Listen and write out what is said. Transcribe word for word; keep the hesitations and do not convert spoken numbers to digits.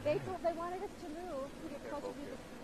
They told, they wanted us to move to get closer to the